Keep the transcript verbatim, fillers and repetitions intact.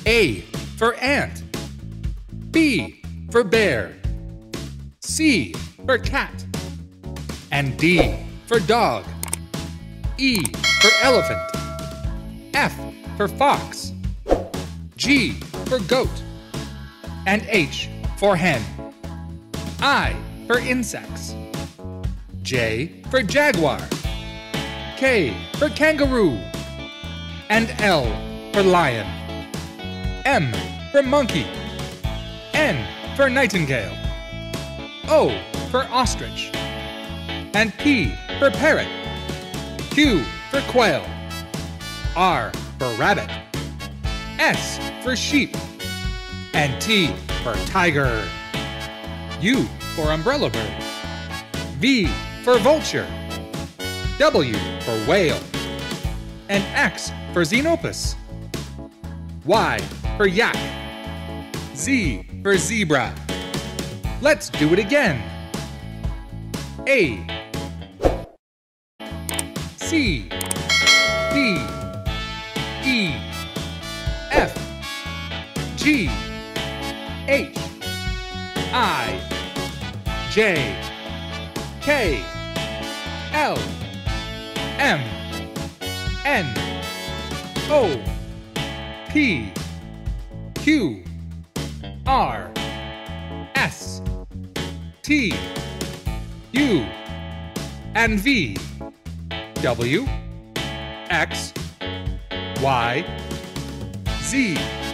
A for ant. B for bear. C for cat. And D for dog. E for elephant. F for fox. G for goat. And H for hen. I for insects. J for jaguar. K for kangaroo. And L for lion. M for monkey. N for nightingale. O for ostrich. And P for parrot. Q for quail. R for rabbit. S for sheep. And T for tiger. U for umbrella bird. V for vulture. W for whale. And X for xenopus. Y for yak. Z for zebra. Let's do it again. A, C, D, E, F, G, H, I, J, K, L, M, N, O, P, Q, R, S, T, U, and V. W, X, Y, Z,